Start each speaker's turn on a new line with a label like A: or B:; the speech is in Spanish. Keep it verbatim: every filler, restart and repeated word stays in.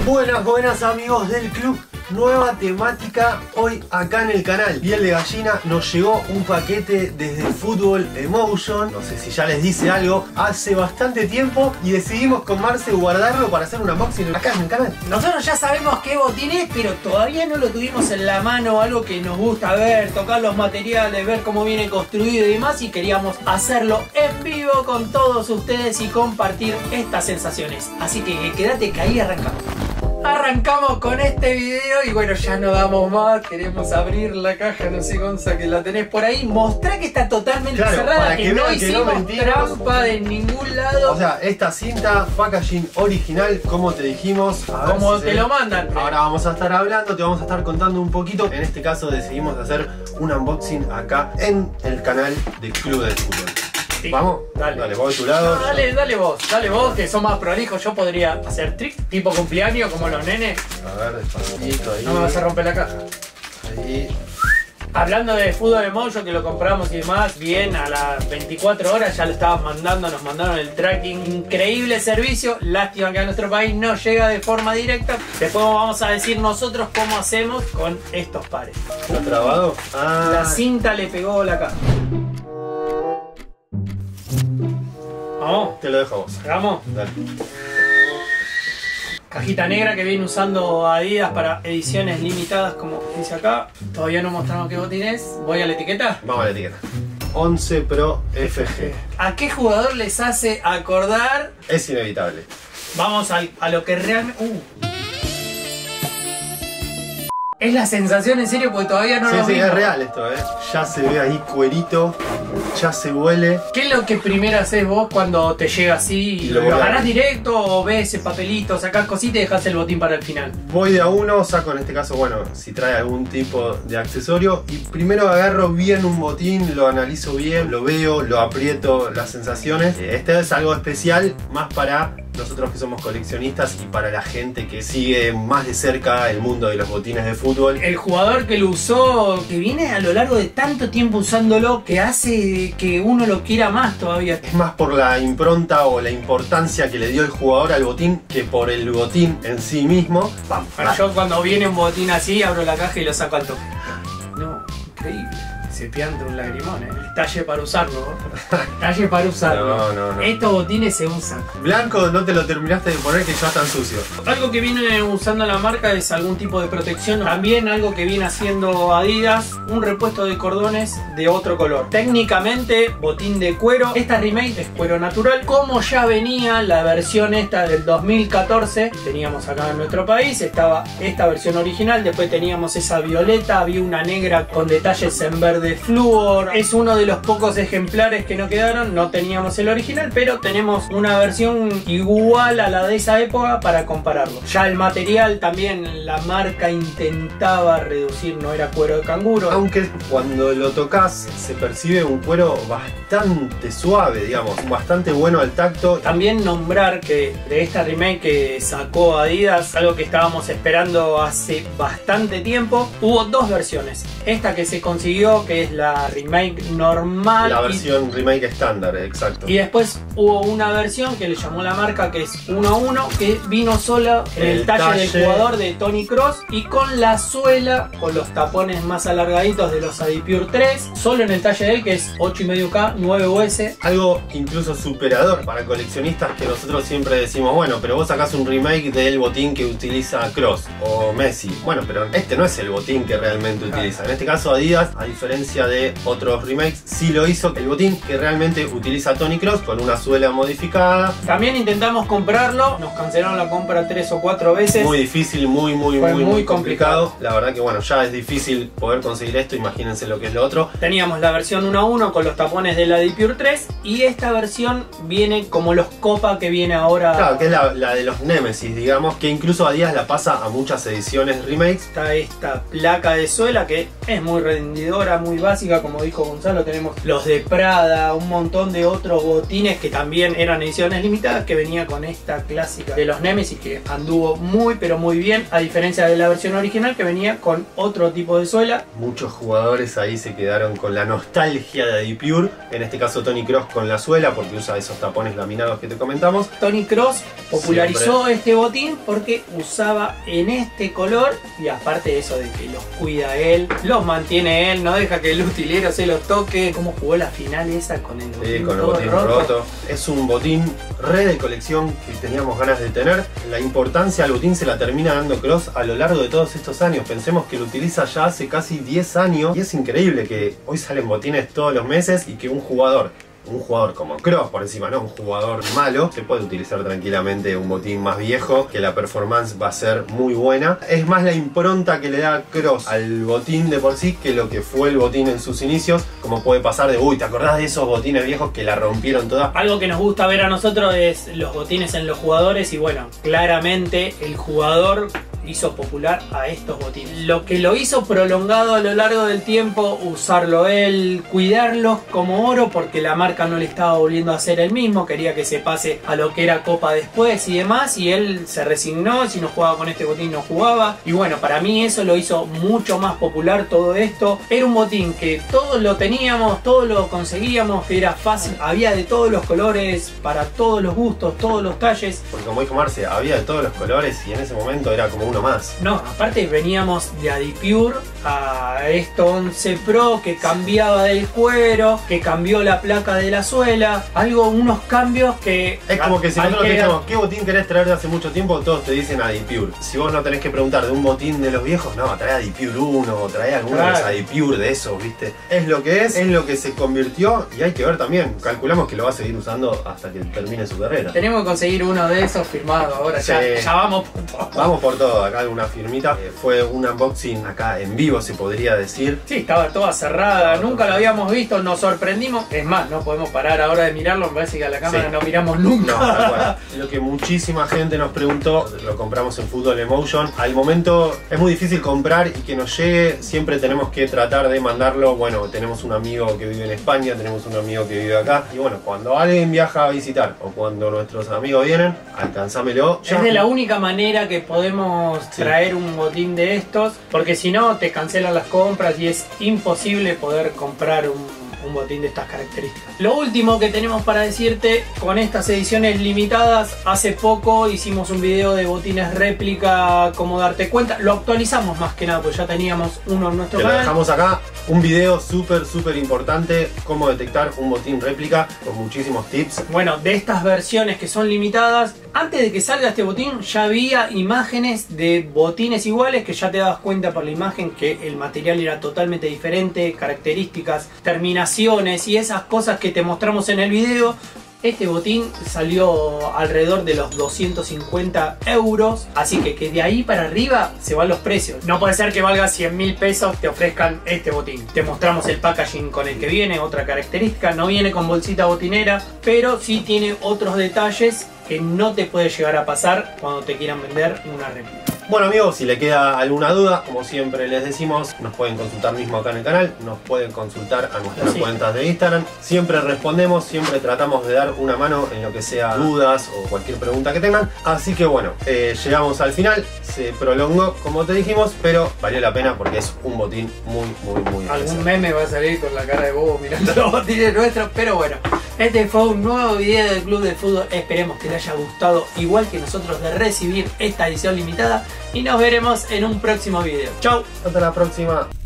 A: Buenas, buenas amigos del club. Nueva temática hoy acá en el canal. Piel de gallina, nos llegó un paquete desde Football Emotion. No sé si ya les dice algo. Hace bastante tiempo y decidimos con Marce guardarlo para hacer un unboxing acá en el canal.
B: Nosotros ya sabemos qué botín es, pero todavía no lo tuvimos en la mano. Algo que nos gusta ver, tocar los materiales, ver cómo viene construido y demás. Y queríamos hacerlo en vivo con todos ustedes y compartir estas sensaciones. Así que quédate que ahí arrancamos. Arrancamos con este video y bueno, ya no damos más. Queremos abrir la caja, no sé, Gonza, que la tenés por ahí. Mostrá que está totalmente
A: claro,
B: cerrada, que, que no hicimos
A: no
B: trampa de ningún lado.
A: O sea, esta cinta, packaging original, como te dijimos. A ver
B: como
A: si
B: te
A: se...
B: lo mandan.
A: Ahora vamos a estar hablando, te vamos a estar contando un poquito. En este caso decidimos hacer un unboxing acá en el canal de Club de Fútbol. Sí. Vamos, dale, dale, vos de tu lado.
B: No, dale, dale vos, dale vos, que sos más prolijo. Yo podría hacer trick, tipo cumpleaños, como los nenes.
A: A ver, despacito ahí.
B: No me vas a romper la caja.
A: Ahí.
B: Hablando de Football Emotion, que lo compramos y demás, bien, a las veinticuatro horas ya lo estaban mandando, nos mandaron el tracking. Increíble servicio, lástima que a nuestro país no llega de forma directa. Después vamos a decir nosotros cómo hacemos con estos pares.
A: ¿Está trabado? Ah.
B: La cinta le pegó la caja. Vamos.
A: Te lo dejo a vos.
B: Vamos.
A: Dale.
B: Cajita negra que viene usando Adidas para ediciones limitadas, como dice acá. Todavía no mostramos qué botín es. ¿Voy a la etiqueta?
A: Vamos a la etiqueta. once Pro F G.
B: ¿A qué jugador les hace acordar?
A: Es inevitable.
B: Vamos al, a lo que realmente... Uh. Es la sensación en serio porque todavía no
A: sí,
B: lo
A: sí,
B: vimos.
A: es real esto, ¿eh? Ya se ve ahí cuerito, ya se huele.
B: ¿Qué es lo que primero haces vos cuando te llega así? ¿Lo, ¿Lo agarrás directo o ves ese papelito, sacás cositas y dejás el botín para el final?
A: Voy de a uno, saco en este caso, bueno, si trae algún tipo de accesorio. Y primero agarro bien un botín, lo analizo bien, lo veo, lo aprieto, las sensaciones. Este es algo especial más para nosotros que somos coleccionistas y para la gente que sigue más de cerca el mundo de los botines de fútbol.
B: El jugador que lo usó, que viene a lo largo de tanto tiempo usándolo, que hace que uno lo quiera más todavía.
A: Es más por la impronta o la importancia que le dio el jugador al botín que por el botín en sí mismo. Vamos.
B: Bueno, yo cuando viene un botín así, abro la caja y lo saco al toque. No, increíble. Se pianta un lagrimón, ¿eh? El talle para usarlo. Talle para usarlo.
A: No, no, no.
B: Estos botines se usan.
A: Blanco no te lo terminaste de poner, que ya están sucios.
B: Algo que viene usando la marca es algún tipo de protección. También algo que viene haciendo Adidas, un repuesto de cordones de otro color. Técnicamente, botín de cuero. Esta remake es cuero natural. Como ya venía la versión esta del dos mil catorce, teníamos acá en nuestro país, estaba esta versión original. Después teníamos esa violeta, había una negra con detalles en verde de flúor. Es uno de los pocos ejemplares que no quedaron. No teníamos el original, pero tenemos una versión igual a la de esa época para compararlo. Ya el material también la marca intentaba reducir, no era cuero de canguro.
A: Aunque cuando lo tocas se percibe un cuero bastante suave, digamos, bastante bueno al tacto.
B: También nombrar que de esta remake que sacó Adidas, algo que estábamos esperando hace bastante tiempo, hubo dos versiones. Esta que se consiguió, que es la remake normal,
A: la versión y, remake estándar, exacto.
B: Y después hubo una versión que le llamó la marca, que es uno a uno, que vino sola en el, el talle, talle del jugador de Toni Kroos y con la suela, con los tapones más alargaditos de los Adipure tres, solo en el talle de él, que es ocho y medio K, nueve U S.
A: Algo incluso superador para coleccionistas, que nosotros siempre decimos, bueno, pero vos sacás un remake del botín que utiliza Kroos o Messi. Bueno, pero este no es el botín que realmente
B: claro.
A: utiliza. En este caso Adidas, a diferencia de otros remakes, sí lo hizo el botín que realmente utiliza Toni Kroos con una suela modificada.
B: También intentamos comprarlo, nos cancelaron la compra tres o cuatro veces.
A: Muy difícil, muy muy
B: Fue
A: muy,
B: muy
A: muy complicado.
B: complicado.
A: La verdad que bueno, ya es difícil poder conseguir esto, imagínense lo que es lo otro.
B: Teníamos la versión uno a uno con los tapones de la Adipure tres y esta versión viene como los Copa que viene ahora.
A: Claro, que es la, la de los Nemesis, digamos, que incluso Adidas la pasa a muchas ediciones remakes.
B: Está esta placa de suela que es muy rendidora, muy muy básica, como dijo Gonzalo. Tenemos los de Prada, un montón de otros botines que también eran ediciones limitadas, que venía con esta clásica de los Nemesis, que anduvo muy pero muy bien, a diferencia de la versión original que venía con otro tipo de suela.
A: Muchos jugadores ahí se quedaron con la nostalgia de Adipure, en este caso Tony Cross con la suela, porque usa esos tapones laminados que te comentamos.
B: Tony Cross popularizó
A: Siempre.
B: este botín porque usaba en este color, y aparte de eso de que los cuida él, los mantiene él, no deja que el utilero se los toque. Cómo jugó la final esa con el botín,
A: Sí, con el
B: todo
A: botín
B: roto.
A: roto. Es un botín re de colección que teníamos ganas de tener. La importancia al botín se la termina dando Cross a lo largo de todos estos años. Pensemos que lo utiliza ya hace casi diez años y es increíble que hoy salen botines todos los meses y que un jugador un jugador como Cross, por encima, no un jugador malo, se puede utilizar tranquilamente un botín más viejo, que la performance va a ser muy buena. Es más la impronta que le da Cross al botín de por sí que lo que fue el botín en sus inicios, como puede pasar de, uy, ¿te acordás de esos botines viejos que la rompieron toda?
B: Algo que nos gusta ver a nosotros es los botines en los jugadores, y bueno, claramente el jugador hizo popular a estos botines. Lo que lo hizo prolongado a lo largo del tiempo, usarlo él, cuidarlos como oro, porque la marca no le estaba volviendo a hacer el mismo, quería que se pase a lo que era Copa después y demás, y él se resignó, si no jugaba con este botín no jugaba, y bueno, para mí eso lo hizo mucho más popular todo esto. Era un botín que todos lo teníamos, todos lo conseguíamos, que era fácil, había de todos los colores, para todos los gustos, todos los talles.
A: Porque como dijo Marce, había de todos los colores y en ese momento era como uno más.
B: No, aparte veníamos de Adipure a esto once Pro, que cambiaba del cuero, que cambió la placa de la suela, algo, unos cambios que...
A: Es como que si
B: al
A: nosotros te
B: que-
A: dijimos, ¿qué botín querés traer de hace mucho tiempo? Todos te dicen Adipure. Si vos no tenés que preguntar de un botín de los viejos, no, trae Adipure uno o trae alguno de los
B: Claro.
A: Adipure de esos, ¿viste? Es lo que es, es lo que se convirtió y hay que ver también. Calculamos que lo va a seguir usando hasta que termine su carrera.
B: Tenemos que conseguir uno de esos firmado ahora, ya,
A: Sí.
B: ya vamos por todo.
A: Vamos por todo, acá una firmita. Eh, fue un unboxing acá en vivo, se podría decir.
B: Sí, estaba toda cerrada, nunca lo habíamos visto, nos sorprendimos. Es más, no podemos parar ahora de mirarlo, me parece que a la cámara
A: Sí.
B: no miramos nunca.
A: No, tal cual. Lo que muchísima gente nos preguntó, lo compramos en Football Emotion. Al momento es muy difícil comprar y que nos llegue, siempre tenemos que tratar de mandarlo. Bueno, tenemos un amigo que vive en España, tenemos un amigo que vive acá. Y bueno, cuando alguien viaja a visitar o cuando nuestros amigos vienen, alcanzámelo.
B: Es de la única manera que podemos
A: Sí.
B: traer un botín de estos, porque si no te cancelan las compras y es imposible poder comprar un, un botín de estas características. Lo último que tenemos para decirte con estas ediciones limitadas, hace poco hicimos un video de botines réplica, cómo darte cuenta, lo actualizamos más que nada, porque ya teníamos uno en nuestro
A: Te lo
B: canal.
A: dejamos acá, un video súper súper importante, cómo detectar un botín réplica, con muchísimos tips.
B: Bueno, de estas versiones que son limitadas, antes de que salga este botín ya había imágenes de botines iguales, que ya te dabas cuenta por la imagen que el material era totalmente diferente, características, terminaciones y esas cosas que te mostramos en el video. Este botín salió alrededor de los doscientos cincuenta euros, así que, que de ahí para arriba se van los precios. No puede ser que valga cien mil pesos, te ofrezcan este botín. Te mostramos el packaging con el que viene, otra característica, no viene con bolsita botinera, pero sí tiene otros detalles que no te puede llegar a pasar cuando te quieran vender una réplica.
A: Bueno amigos, si le queda alguna duda, como siempre les decimos, nos pueden consultar mismo acá en el canal, nos pueden consultar a nuestras
B: Sí.
A: cuentas de Instagram. Siempre respondemos, siempre tratamos de dar una mano en lo que sea dudas o cualquier pregunta que tengan. Así que bueno, eh, llegamos al final, se prolongó como te dijimos, pero valió la pena porque es un botín muy, muy, muy
B: Algún
A: especial.
B: meme va a salir con la cara de bobo mirando los botines nuestros, pero bueno. Este fue un nuevo video del Club del Fútbol, esperemos que les haya gustado igual que nosotros de recibir esta edición limitada y nos veremos en un próximo video. Chau.
A: Hasta la próxima.